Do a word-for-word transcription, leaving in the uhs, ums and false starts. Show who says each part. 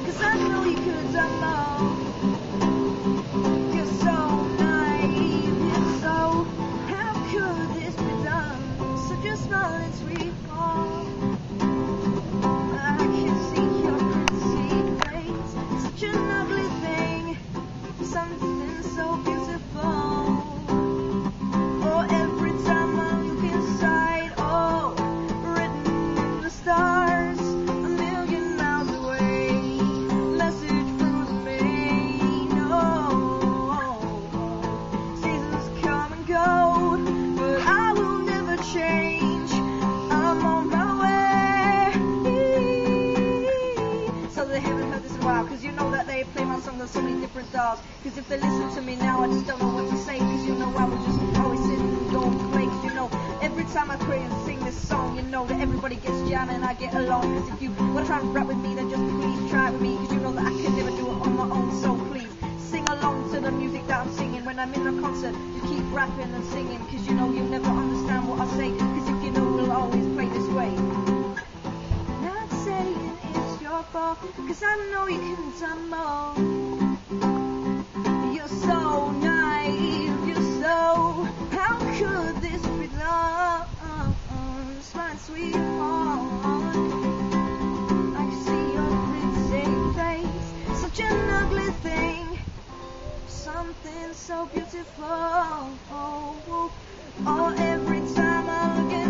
Speaker 1: 'cause I know you could have done more. You're so naive, you're so, how could this be done? Such a small and sweet fall. I can see your pretty face, such an ugly thing, something so beautiful. Oh, every time I look inside, oh, written in the stars, a million miles away, message through the main. Oh, seasons come and go, but I will never change. I'm on my way. So they haven't heard this in a while, 'cause you know that they play my song on so many different dials. 'Cause if they listen to me now, I just don't know what to say. 'Cause you know I would just always sit and go and play. 'Cause you know every time I pray and sing this song, you know that everybody gets jammed and I get along. 'Cause if you wanna try and rap with me, then just please try with me. 'Cause you know that I can never do it on my own, so please sing along to the music that I'm singing. When I'm in a concert, you keep rapping and singing. 'Cause you know you'll never understand what I say. 'Cause if you know, we'll always play this way. Not saying it's your fault, 'cause I know you can have done more. You're so naive, you're so, how could this be done? Smile, sweetheart, I can see your pretty face, such an ugly thing, something so beautiful. Oh, oh, every time I look at